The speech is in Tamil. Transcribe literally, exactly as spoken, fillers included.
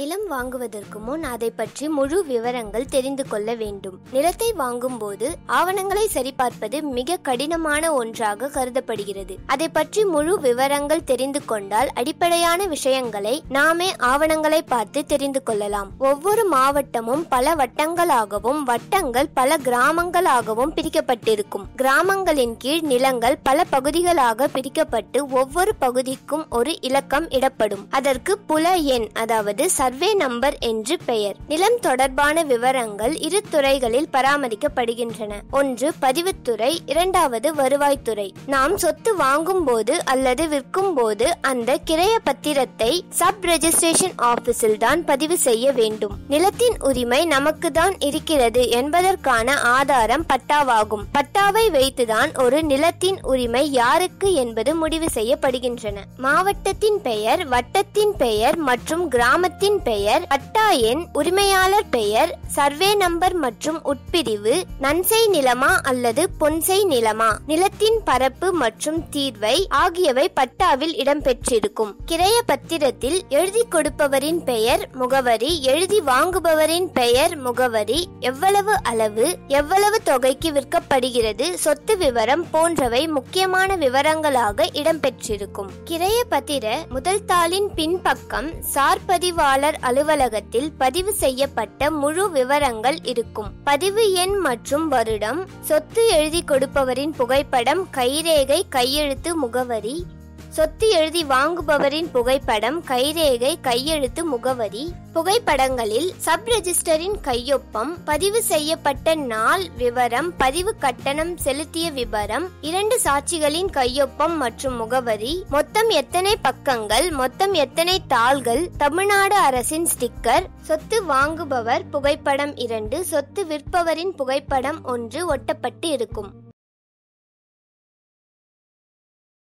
நிலம் வாங்குவதற்கு முன் அதை பற்றி முழு விவரங்கள் தெரிந்து கொள்ள வேண்டும். நிலத்தை வாங்கும் போது ஆவணங்களை சரிபார்ப்பது மிக கடினமான ஒன்றாக கருதப்படுகிறது. அதை பற்றி முழு விவரங்கள் தெரிந்து கொண்டால் அடிப்படையான விஷயங்களை நாமே ஆவணங்களை பார்த்து தெரிந்து கொள்ளலாம். ஒவ்வொரு மாவட்டமும் பல வட்டங்களாகவும் வட்டங்கள் பல கிராமங்களாகவும் பிரிக்கப்பட்டிருக்கும். கிராமங்களின் கீழ் நிலங்கள் பல பகுதிகளாக பிரிக்கப்பட்டு ஒவ்வொரு பகுதிக்கும் ஒரு இலக்கம் இடப்படும். அதற்கு புல எண் அதாவது சர்வே நம்பர் என்று பெயர். நிலம் தொடர்பான விவரங்கள் இரு துறைகளில் பராமரிக்கப்படுகின்றன. ஒன்று பதிவுத்துறை, இரண்டாவது வருவாய்த்துறை. நாம் சொத்து வாங்கும் போது அல்லது விற்கும் போது அந்த கிரைய பத்திரத்தை சப் ரெஜிஸ்ட்ரேஷன் ஆபீஸில் தான் பதிவு செய்ய வேண்டும். நிலத்தின் உரிமை நமக்கு தான் இருக்கிறது என்பதற்கான ஆதாரம் பட்டாவாகும். பட்டாவை வைத்துதான் ஒரு நிலத்தின் உரிமை யாருக்கு என்பது முடிவு செய்யப்படுகின்றன. மாவட்டத்தின் பெயர், வட்டத்தின் பெயர் மற்றும் கிராமத்தின் பெயர், பட்டா எண், உரிமையாளர் பெயர், சர்வே நம்பர் மற்றும் உட்பிரிவு, நன்செய் நிலமா அல்லது பொன்செய் நிலமா, நிலத்தின் பரப்பு மற்றும் தீர்வை ஆகியவை பட்டாவில் இடம்பெற்றிருக்கும். கிரைய பத்திரத்தில் எழுதி கொடுப்பவரின் பெயர், முகவரி, எழுதி வாங்குபவரின் பெயர், முகவரி, எவ்வளவு அளவு, எவ்வளவு தொகைக்கு விற்கப்படுகிறது, சொத்து விவரம் போன்றவை முக்கியமான விவரங்களாக இடம்பெற்றிருக்கும். கிரைய பத்திர முதல் தாளின் பின்பக்கம் சார்பதிவாளர் அலுவலகத்தில் பதிவு செய்யப்பட்ட முழு விவரங்கள் இருக்கும். பதிவு எண் மற்றும் வருடம், சொத்து எழுதி கொடுப்பவரின் புகைப்படம், கைரேகை, கையெழுத்து, முகவரி, சொத்து எழுதி வாங்குபவரின் புகைப்படம், கைரேகை, கையெழுத்து, முகவரி, புகைப்படங்களில் சப் ரெஜிஸ்டரின் கையொப்பம், பதிவு செய்யப்பட்ட நாள் விவரம், பதிவு கட்டணம் செலுத்திய விவரம், இரண்டு சாட்சிகளின் கையொப்பம் மற்றும் முகவரி, மொத்தம் எத்தனை பக்கங்கள், மொத்தம் எத்தனை தாள்கள், தமிழ்நாடு அரசின் ஸ்டிக்கர், சொத்து வாங்குபவர் புகைப்படம் இரண்டு, சொத்து விற்பவரின் புகைப்படம் ஒன்று ஒட்டப்பட்டு இருக்கும்.